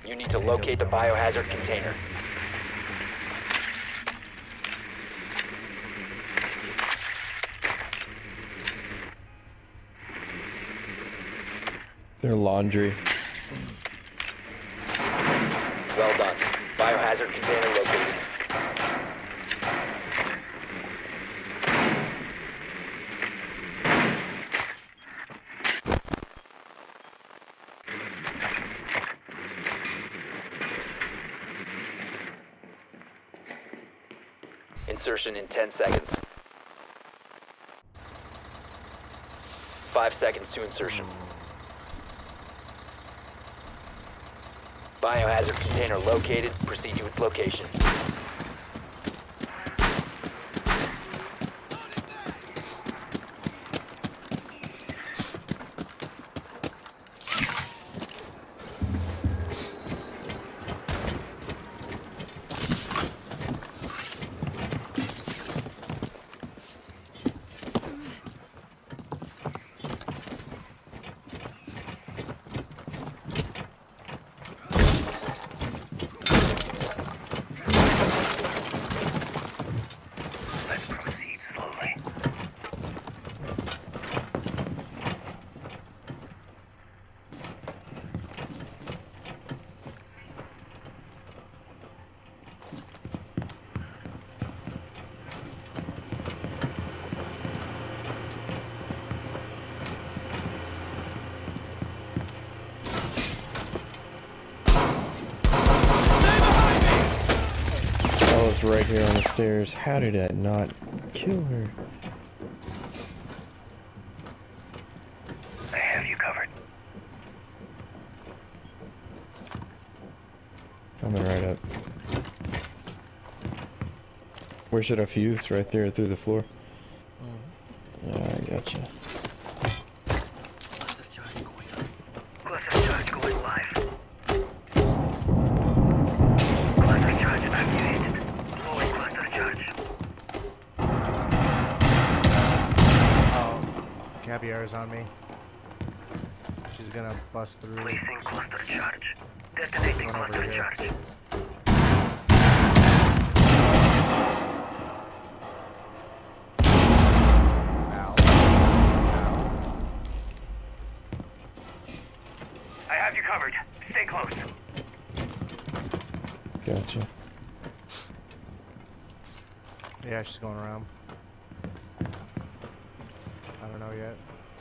You need to locate the biohazard container. Their laundry. Well done. Biohazard container located. Insertion in 10 seconds. 5 seconds to insertion. Biohazard container located. Proceed to its location. Right here on the stairs. How did that not kill her? I have you covered. Coming right up. Where should I fuse? Right there through the floor? Yeah, I gotcha. Cluster charge going live. Cluster charge activated. Blowing cluster charge. Oh, Caviar's on me. She's gonna bust through. Placing cluster charge. Detonating cluster charge. Ow. I have you covered. Stay close. Gotcha. Yeah, she's going around. I don't know yet.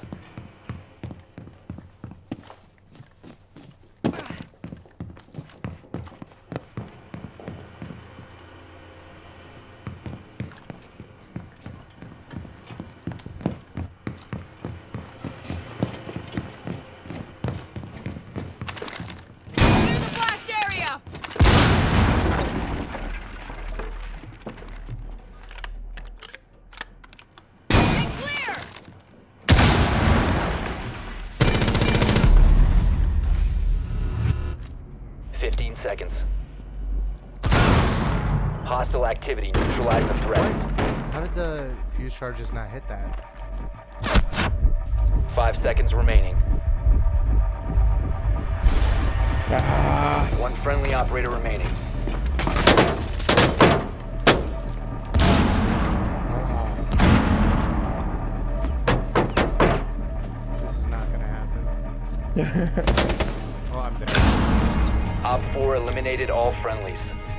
Blast area! 15 seconds. Hostile activity. Neutralize the threat. How did the fuse charges not hit that? 5 seconds remaining. Ah! One friendly operator remaining. This is not gonna happen. Oh, I'm dead. Op 4 eliminated all friendlies.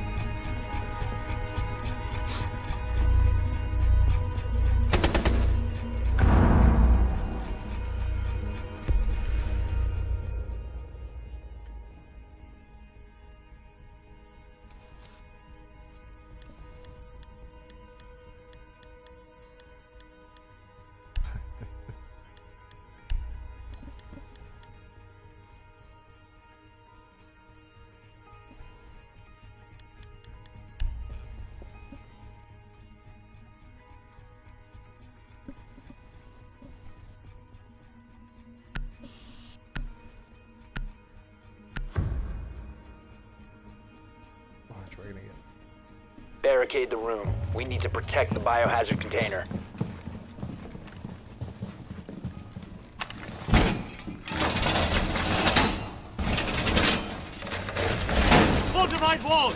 Watch, we're gonna get. Barricade the room. We need to protect the biohazard container. Fortified walls!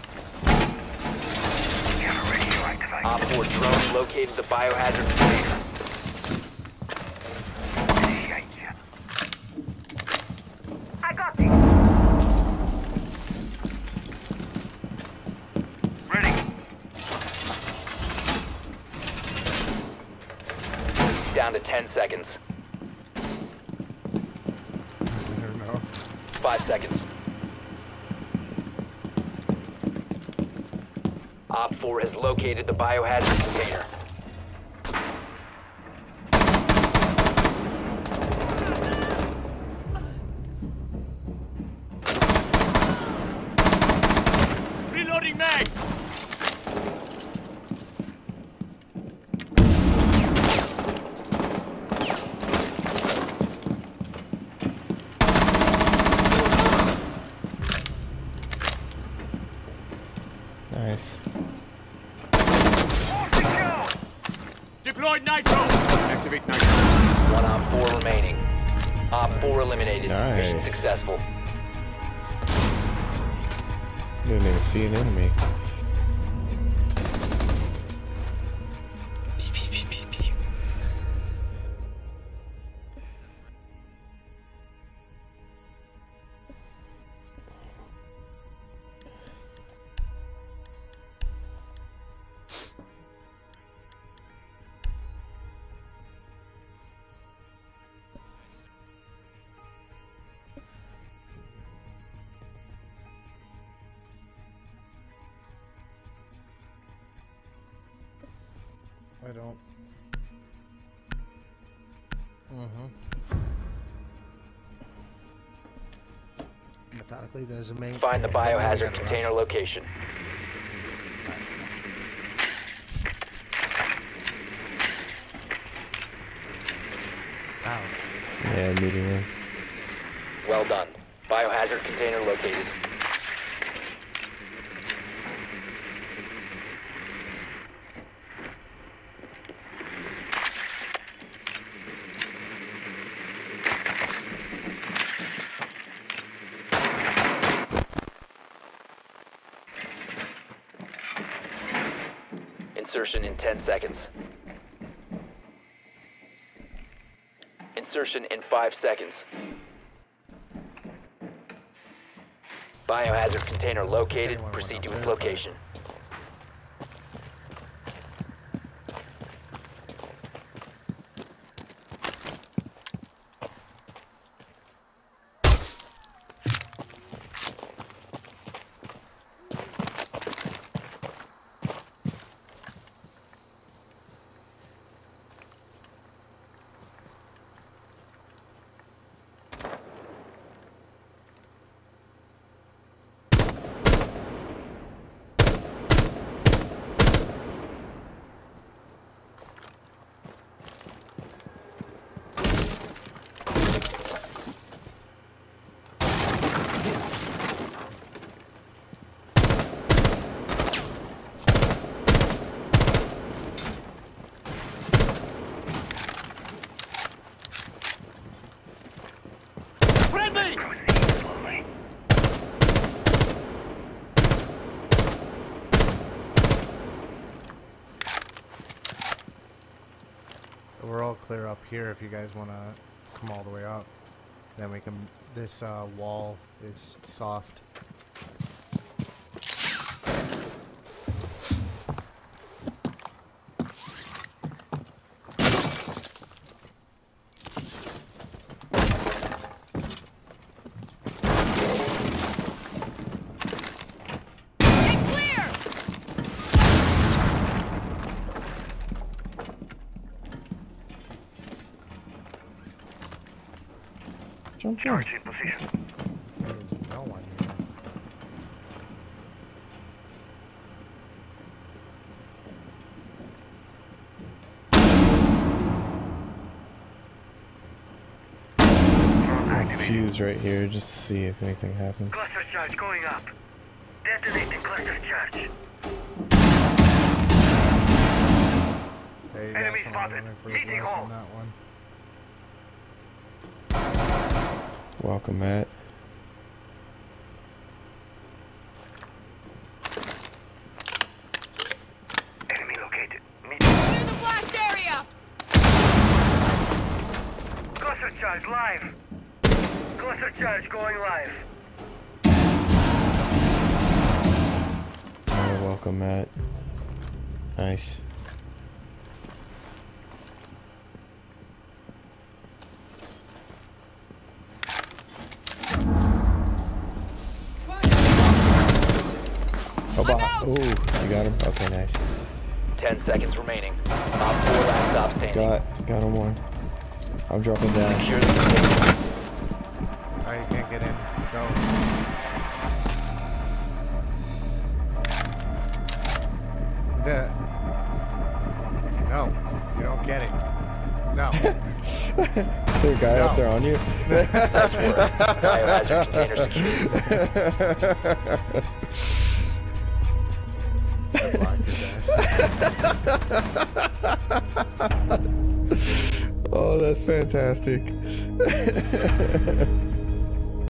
Camera ready to activate. Op 4 drone located the biohazard container. Initiate. I got this. Ready. Down to 10 seconds. I don't know. 5 seconds. Op 4 has located the biohazard container. Reloading mag! Nice. Deployed nitro! Activate nitro. One Op 4 remaining. Op 4 eliminated. Mission Nice. successful. Didn't even see an enemy. I don't. Methodically, there's a main. Find the there's a main biohazard entrance. container location. Wow. Yeah, meeting room. Well done. Biohazard container located. Insertion in 10 seconds. Insertion in 5 seconds. Biohazard container located. Anyone Proceed to wanna its verify? location. Friendly! We're all clear up here if you guys want to come all the way up. Then we can. This wall is soft. Get clear! Jump in. Charge in position. There's no one here. Drone I'll activated. fuse right here just to see if anything happens. Cluster charge going up. Detonating cluster charge. There you Enemy got someone spotted. running for his Meeting life hall. on that one. Welcome, Matt. charge live. Cluster charge going live. Oh, welcome, Matt. Nice. Oh, ooh, you got him? Okay, nice. 10 seconds remaining. Op 4 last stop standing. Got him one. I'm dropping down. Secure the container. Alright, you can't get in. Go. No, you don't get it. No. Is there a guy out there on you? Biohazard container secured. Blocked his ass. Oh, that's fantastic.